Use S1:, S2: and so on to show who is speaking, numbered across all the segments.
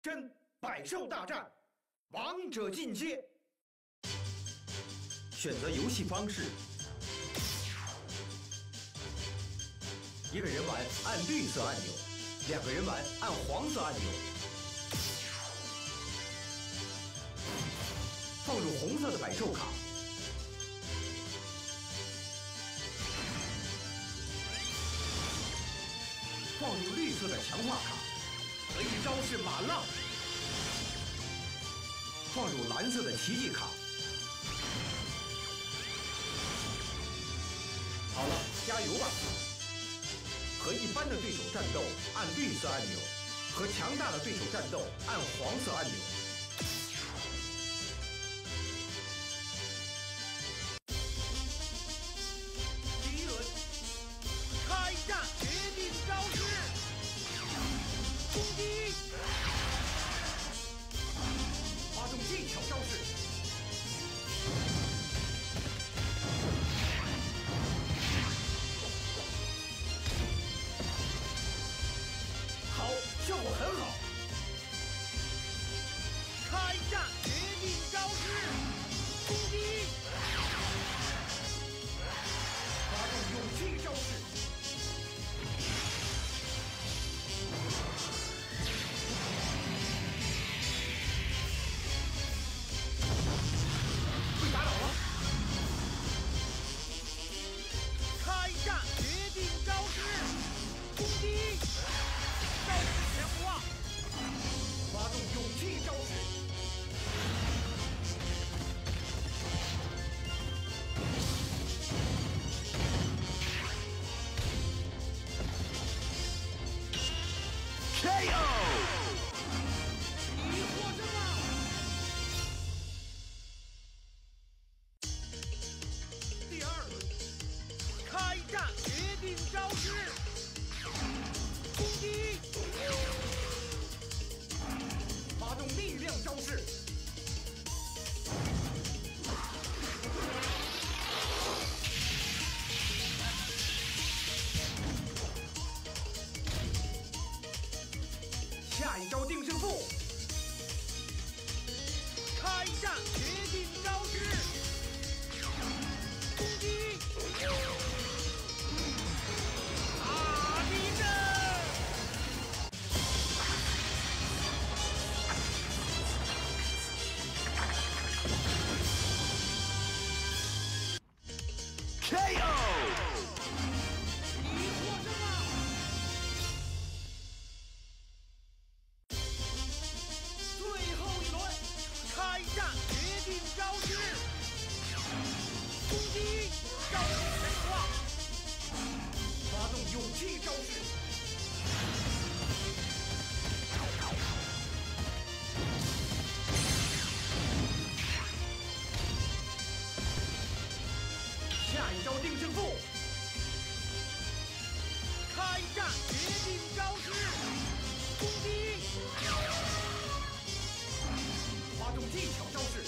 S1: 真百兽大战，王者进阶。选择游戏方式：一个人玩按绿色按钮，2个人玩按黄色按钮。放入红色的百兽卡。 放入绿色的强化卡，可以招式马浪；放入蓝色的奇迹卡。好了，加油吧！和一般的对手战斗按绿色按钮，和强大的对手战斗按黄色按钮。第一轮，开战！ 决定招式，攻击，发动技巧招式，好，效果很好。开战，决定招式，攻击，发动勇气招式。 下一招定胜负，开战！决定招式，攻击！大地震！勇气招式，下一招定胜负，开战！决定招式，攻击，发动技巧招式。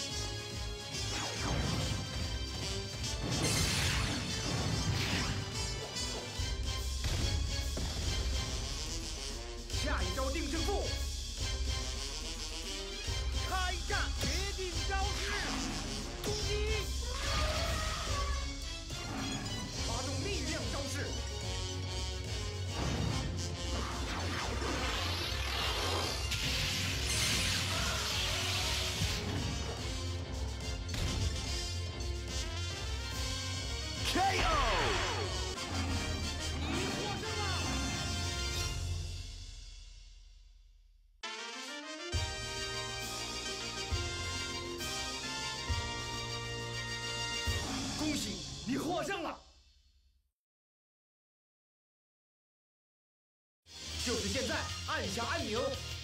S1: 下一招定胜负，开战！决定招式，攻击，发动力量招式，恭喜你获胜了！就是现在，按下按钮。